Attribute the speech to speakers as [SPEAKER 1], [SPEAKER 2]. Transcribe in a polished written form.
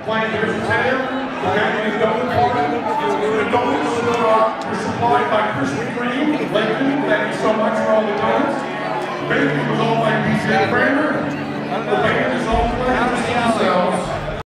[SPEAKER 1] playing here for TAM. The Penn Bacon and Donut party. The donuts are supplied by Krispy Kreme, Lakeland. Thank you so much for all the donuts. Bacon was all by BJ Kramer. The band is all